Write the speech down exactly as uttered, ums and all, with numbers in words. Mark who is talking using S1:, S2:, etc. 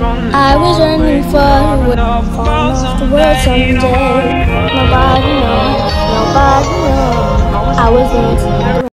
S1: I was running far away from the world someday. Nobody knows, nobody knows. I was dancing.